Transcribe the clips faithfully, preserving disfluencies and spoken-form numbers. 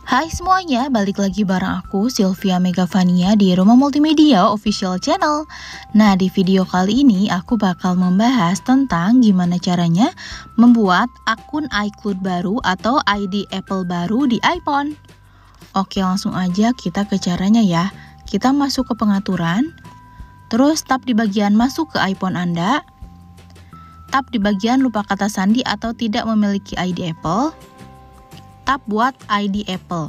Hai semuanya, balik lagi bareng aku Sylvia Megavania di Rumah Multimedia Official Channel. Nah, di video kali ini aku bakal membahas tentang gimana caranya membuat akun iCloud baru atau I D Apple baru di iPhone. Oke, langsung aja kita ke caranya ya. Kita masuk ke pengaturan, terus tap di bagian masuk ke iPhone Anda, tap di bagian lupa kata sandi atau tidak memiliki I D Apple, tap buat I D Apple.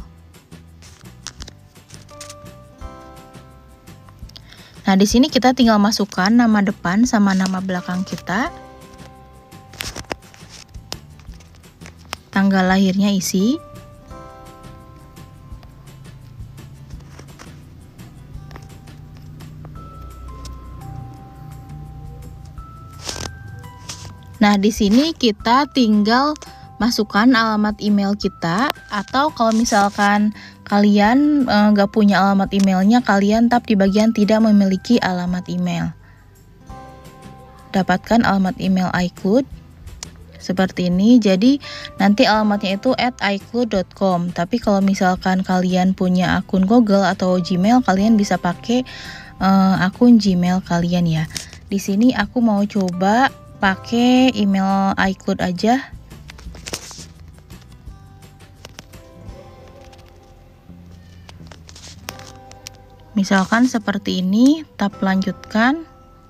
Nah, di sini kita tinggal masukkan nama depan sama nama belakang kita. Tanggal lahirnya isi. Nah, di sini kita tinggal masukkan alamat email kita, atau kalau misalkan kalian nggak e, punya alamat emailnya, kalian tap di bagian tidak memiliki alamat email. Dapatkan alamat email iCloud seperti ini. Jadi nanti alamatnya itu at icloud dot com. Tapi kalau misalkan kalian punya akun Google atau Gmail, kalian bisa pakai e, akun Gmail kalian ya. Di sini aku mau coba pakai email iCloud aja. Misalkan seperti ini, tap lanjutkan.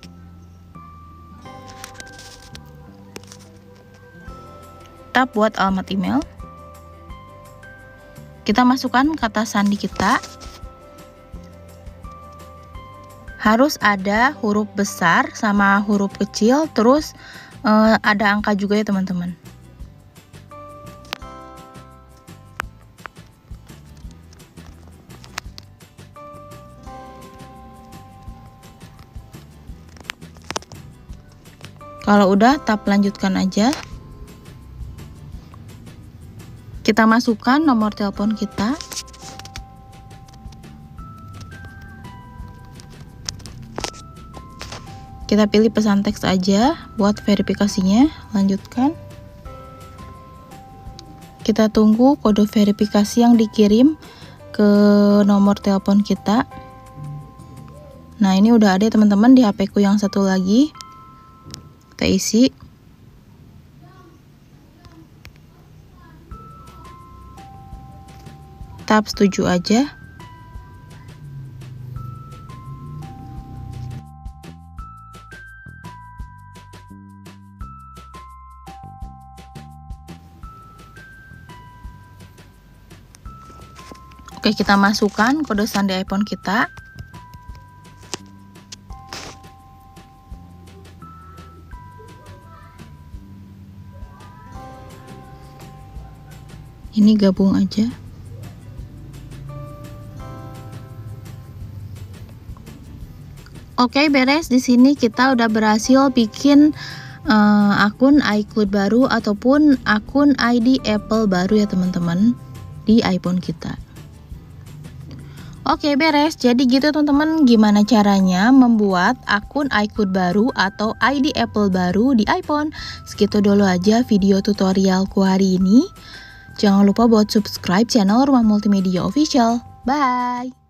Tap buat alamat email. Kita masukkan kata sandi kita. Harus ada huruf besar sama huruf kecil, terus eh, ada angka juga ya teman-teman. Kalau udah, tap lanjutkan aja. Kita masukkan nomor telepon kita. Kita pilih pesan teks aja buat verifikasinya. Lanjutkan. Kita tunggu kode verifikasi yang dikirim ke nomor telepon kita. Nah, ini udah ada teman-teman di H P ku yang satu lagi. Kita isi. Tap setuju aja. Oke, kita masukkan kode sandi iPhone kita. Ini gabung aja. Oke, beres. Di sini kita udah berhasil bikin uh, akun iCloud baru ataupun akun I D Apple baru ya teman-teman di iPhone kita. Oke, beres. Jadi gitu teman-teman, gimana caranya membuat akun iCloud baru atau I D Apple baru di iPhone. Segitu dulu aja video tutorialku hari ini. Jangan lupa buat subscribe channel Rumah Multimedia Official. Bye!